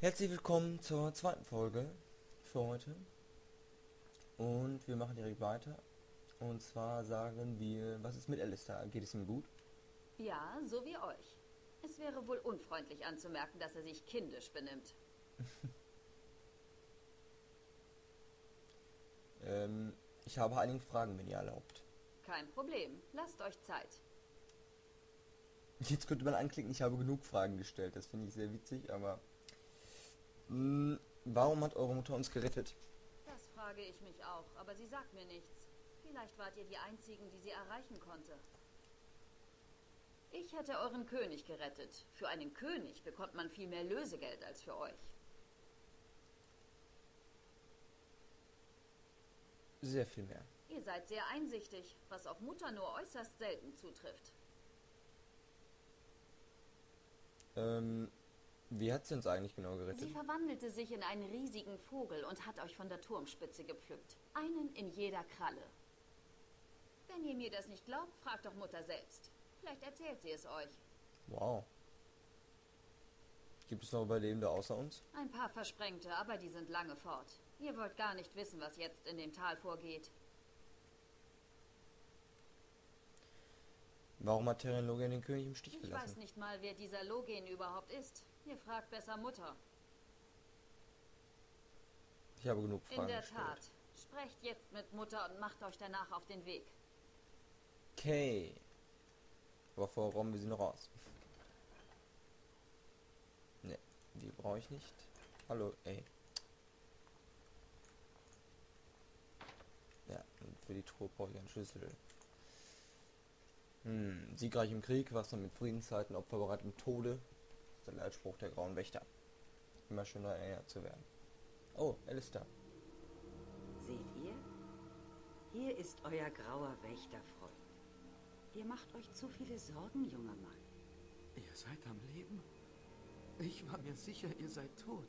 Herzlich willkommen zur zweiten Folge für heute. Und wir machen direkt weiter. Und zwar sagen wir, was ist mit Alistair? Geht es ihm gut? Ja, so wie euch. Es wäre wohl unfreundlich anzumerken, dass er sich kindisch benimmt. Ich habe einige Fragen, wenn ihr erlaubt. Kein Problem. Lasst euch Zeit. Jetzt könnte man anklicken, ich habe genug Fragen gestellt. Das finde ich sehr witzig, aber... warum hat eure Mutter uns gerettet? Das frage ich mich auch, aber sie sagt mir nichts. Vielleicht wart ihr die Einzigen, die sie erreichen konnte. Ich hätte euren König gerettet. Für einen König bekommt man viel mehr Lösegeld als für euch. Sehr viel mehr. Ihr seid sehr einsichtig, was auf Mutter nur äußerst selten zutrifft. Wie hat sie uns eigentlich genau gerettet? Sie verwandelte sich in einen riesigen Vogel und hat euch von der Turmspitze gepflückt. Einen in jeder Kralle. Wenn ihr mir das nicht glaubt, fragt doch Mutter selbst. Vielleicht erzählt sie es euch. Wow. Gibt es noch Überlebende außer uns? Ein paar Versprengte, aber die sind lange fort. Ihr wollt gar nicht wissen, was jetzt in dem Tal vorgeht. Warum hat Tyrion Logan den König im Stich Ich gelassen? weiß nicht mal, wer dieser Logen überhaupt ist. Ihr fragt besser Mutter. Ich habe genug Fragen In der gestellt. Tat. Sprecht jetzt mit Mutter und macht euch danach auf den Weg. Okay. Aber vorher brauchen wir sie noch aus. Ne, die brauche ich nicht. Hallo, ey. Ja, und für die Truhe brauche ich einen Schlüssel. Siegreich im Krieg, wachsam mit Friedenszeiten, opferbereit im Tode. Das ist der Leitspruch der Grauen Wächter. Immer schöner erinnert zu werden. Oh, Alistair. Seht ihr? Hier ist euer grauer Wächterfreund. Ihr macht euch zu viele Sorgen, junger Mann. Ihr seid am Leben? Ich war mir sicher, ihr seid tot.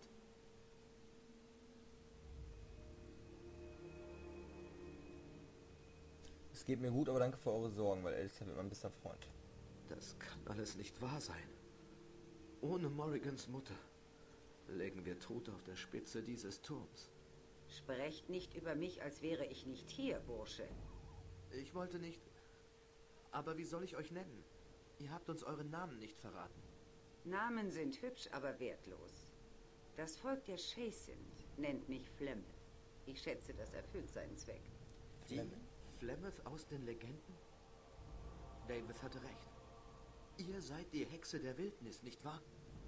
Es geht mir gut, aber danke für eure Sorgen, weil Alistair wird mein bester Freund. Das kann alles nicht wahr sein. Ohne Morrigans Mutter legen wir tot auf der Spitze dieses Turms. Sprecht nicht über mich, als wäre ich nicht hier, Bursche. Ich wollte nicht... Aber wie soll ich euch nennen? Ihr habt uns euren Namen nicht verraten. Namen sind hübsch, aber wertlos. Das Volk der Chasint nennt mich Flemeth. Ich schätze, das erfüllt seinen Zweck. Die Flemeth aus den Legenden? David hatte recht. Ihr seid die Hexe der Wildnis, nicht wahr?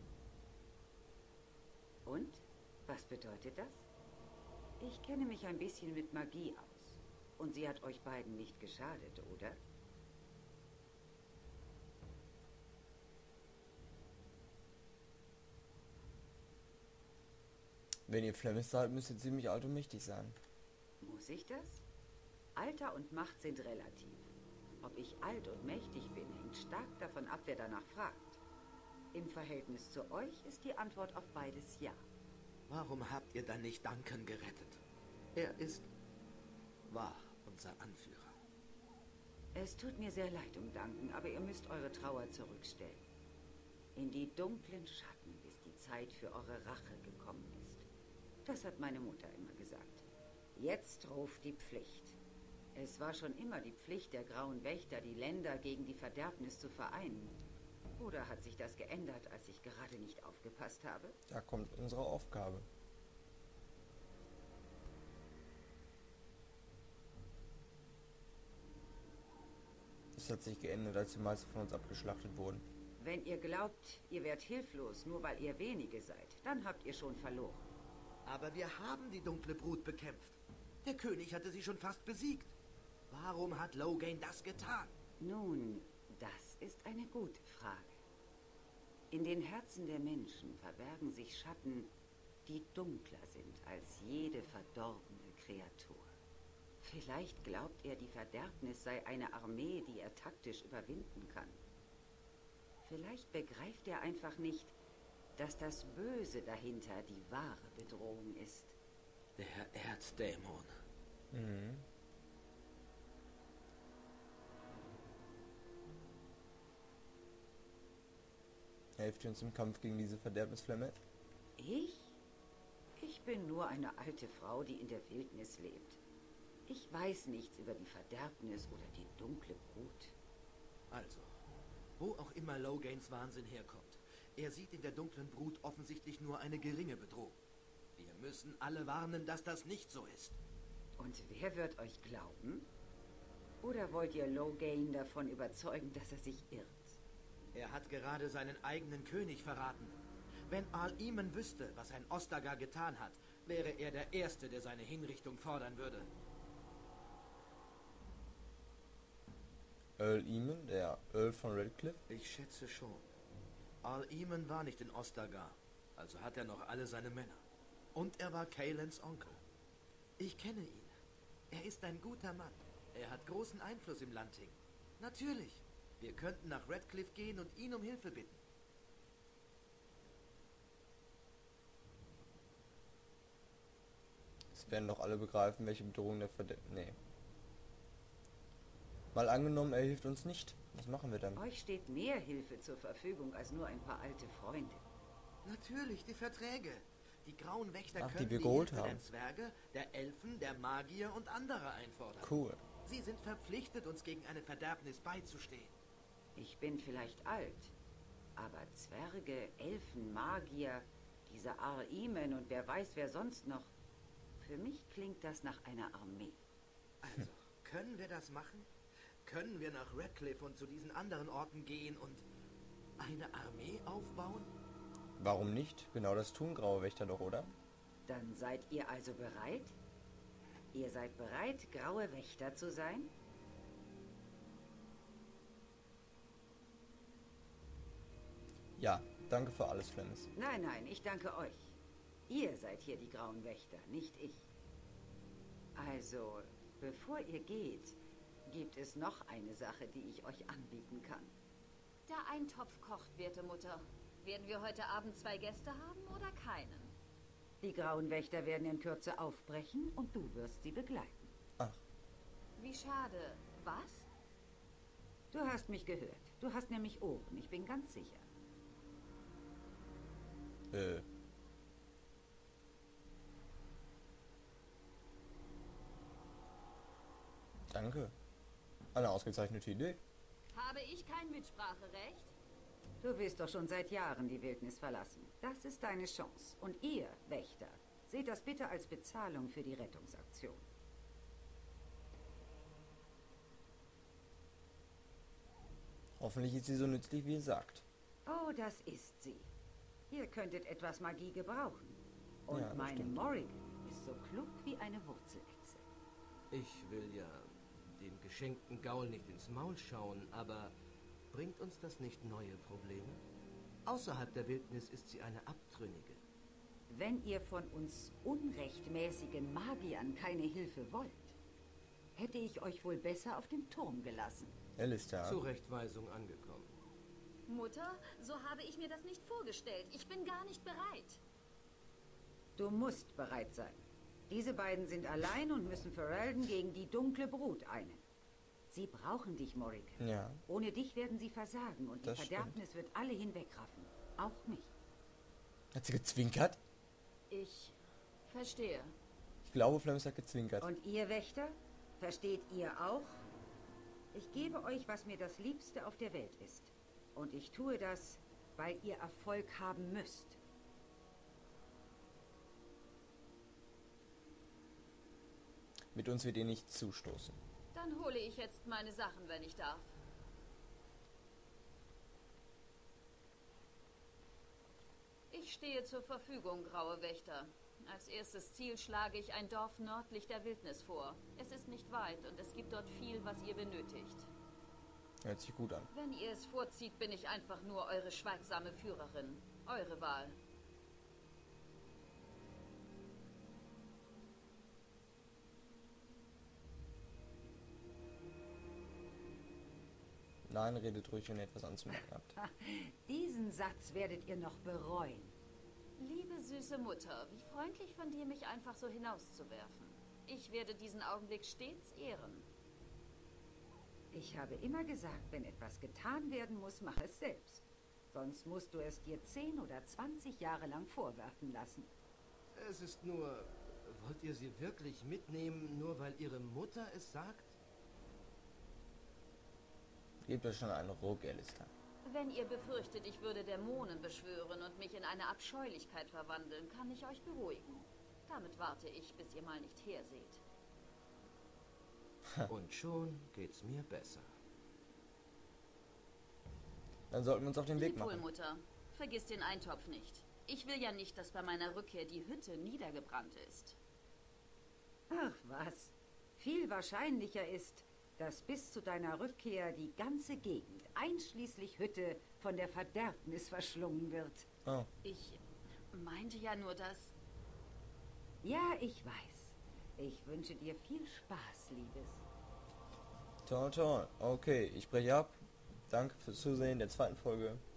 Und? Was bedeutet das? Ich kenne mich ein bisschen mit Magie aus. Und sie hat euch beiden nicht geschadet, oder? Wenn ihr Flemeth seid, müsst ihr ziemlich alt und mächtig sein. Muss ich das? Alter und Macht sind relativ. Ob ich alt und mächtig bin, hängt stark davon ab, wer danach fragt. Im Verhältnis zu euch ist die Antwort auf beides ja. Warum habt ihr dann nicht Duncan gerettet? War unser Anführer. Es tut mir sehr leid um Duncan, aber ihr müsst eure Trauer zurückstellen. In die dunklen Schatten, bis die Zeit für eure Rache gekommen ist. Das hat meine Mutter immer gesagt. Jetzt ruft die Pflicht. Es war schon immer die Pflicht der Grauen Wächter, die Länder gegen die Verderbnis zu vereinen. Oder hat sich das geändert, als ich gerade nicht aufgepasst habe? Da kommt unsere Aufgabe. Es hat sich geändert, als die meisten von uns abgeschlachtet wurden. Wenn ihr glaubt, ihr werdet hilflos, nur weil ihr wenige seid, dann habt ihr schon verloren. Aber wir haben die dunkle Brut bekämpft. Der König hatte sie schon fast besiegt. Warum hat Logain das getan? Nun, das ist eine gute Frage. In den Herzen der Menschen verbergen sich Schatten, die dunkler sind als jede verdorbene Kreatur. Vielleicht glaubt er, die Verderbnis sei eine Armee, die er taktisch überwinden kann. Vielleicht begreift er einfach nicht, dass das Böse dahinter die wahre Bedrohung ist. Der Erzdämon. Helft ihr uns im Kampf gegen diese Verderbnisflamme? Ich? Ich bin nur eine alte Frau, die in der Wildnis lebt. Ich weiß nichts über die Verderbnis oder die dunkle Brut. Also, wo auch immer Logains Wahnsinn herkommt, er sieht in der dunklen Brut offensichtlich nur eine geringe Bedrohung. Wir müssen alle warnen, dass das nicht so ist. Und wer wird euch glauben? Oder wollt ihr Logain davon überzeugen, dass er sich irrt? Er hat gerade seinen eigenen König verraten. Wenn Al-Eamon wüsste, was ein Ostagar getan hat, wäre er der Erste, der seine Hinrichtung fordern würde. Al-Eamon, der Earl von Redcliffe? Ich schätze schon. Al-Eamon war nicht in Ostagar, also hat er noch alle seine Männer. Und er war Kaelens Onkel. Ich kenne ihn. Er ist ein guter Mann. Er hat großen Einfluss im Landting. Natürlich. Wir könnten nach Redcliffe gehen und ihn um Hilfe bitten. Es werden doch alle begreifen, welche Bedrohung der Nee. Mal angenommen, er hilft uns nicht. Was machen wir dann? Euch steht mehr Hilfe zur Verfügung als nur ein paar alte Freunde. Natürlich, die Verträge. Die Grauen Wächter Ach, die können wir die geholt Hilfe haben. der Zwerge, der Elfen, der Magier und anderer einfordern. Cool. Sie sind verpflichtet, uns gegen eine Verderbnis beizustehen. Ich bin vielleicht alt, aber Zwerge, Elfen, Magier, dieser Al-Eamon und wer weiß wer sonst noch. Für mich klingt das nach einer Armee. Also, können wir das machen? Können wir nach Redcliffe und zu diesen anderen Orten gehen und eine Armee aufbauen? Warum nicht? Genau das tun Graue Wächter doch, oder? Dann seid ihr also bereit? Ihr seid bereit, Graue Wächter zu sein? Ja, danke für alles, Flemms. Nein, nein, ich danke euch. Ihr seid hier die Grauen Wächter, nicht ich. Also, bevor ihr geht, gibt es noch eine Sache, die ich euch anbieten kann. Der Eintopf kocht, werte Mutter. Werden wir heute Abend 2 Gäste haben oder keinen? Die Grauen Wächter werden in Kürze aufbrechen und du wirst sie begleiten. Ach, Wie schade. Was? Du hast mich gehört. Du hast nämlich Ohren, ich bin ganz sicher. Danke. Eine ausgezeichnete Idee. Habe ich kein Mitspracherecht? Du willst doch schon seit Jahren die Wildnis verlassen. Das ist deine Chance. Und ihr, Wächter, seht das bitte als Bezahlung für die Rettungsaktion. Hoffentlich ist sie so nützlich, wie ihr sagt. Oh, das ist sie. Ihr könntet etwas Magie gebrauchen. Und Ja, das meine stimmt. Morrigan ist so klug wie eine Wurzelechse. Ich will ja dem geschenkten Gaul nicht ins Maul schauen, aber bringt uns das nicht neue Probleme? Außerhalb der Wildnis ist sie eine Abtrünnige. Wenn ihr von uns unrechtmäßigen Magiern keine Hilfe wollt, hätte ich euch wohl besser auf dem Turm gelassen. Alistair. Zurechtweisung angekommen. Mutter, so habe ich mir das nicht vorgestellt. Ich bin gar nicht bereit. Du musst bereit sein. Diese beiden sind allein und müssen Ferelden gegen die dunkle Brut einen. Sie brauchen dich, Morrigan. Ja, Ohne dich werden sie versagen und die Das Verderbnis wird alle hinwegraffen. Auch mich. hat sie gezwinkert? Ich verstehe. Ich glaube, Flemms hat gezwinkert. Und ihr Wächter? Versteht ihr auch? Ich gebe euch, was mir das Liebste auf der Welt ist. Und ich tue das, weil ihr Erfolg haben müsst. Mit uns wird ihr nicht zustoßen. Dann hole ich jetzt meine Sachen, wenn ich darf. Ich stehe zur Verfügung, Graue Wächter. Als erstes Ziel schlage ich ein Dorf nördlich der Wildnis vor. Es ist nicht weit und es gibt dort viel, was ihr benötigt. Hört sich gut an. Wenn ihr es vorzieht, bin ich einfach nur eure schweigsame Führerin. Eure Wahl. Nein, redet ruhig, wenn ihr etwas anzumerken habt. Diesen Satz werdet ihr noch bereuen. Liebe süße Mutter, wie freundlich von dir, mich einfach so hinauszuwerfen. Ich werde diesen Augenblick stets ehren. Ich habe immer gesagt, wenn etwas getan werden muss, mach es selbst. Sonst musst du es dir 10 oder 20 Jahre lang vorwerfen lassen. Es ist nur... Wollt ihr sie wirklich mitnehmen, nur weil ihre Mutter es sagt? Gebt euch schon einen Ruck, Alistair. Wenn ihr befürchtet, ich würde Dämonen beschwören und mich in eine Abscheulichkeit verwandeln, kann ich euch beruhigen. Damit warte ich, bis ihr mal nicht herseht. Und schon geht's mir besser. Dann sollten wir uns auf den Weg Leb wohl, machen. Mutter. Vergiss den Eintopf nicht. Ich will ja nicht, dass bei meiner Rückkehr die Hütte niedergebrannt ist. Ach was. Viel wahrscheinlicher ist, dass bis zu deiner Rückkehr die ganze Gegend, einschließlich Hütte, von der Verderbnis verschlungen wird. Oh. Ich meinte ja nur, dass... Ja, ich weiß. Ich wünsche dir viel Spaß, Liebes. Toll, toll. Okay, ich breche ab. Danke fürs Zusehen der zweiten Folge.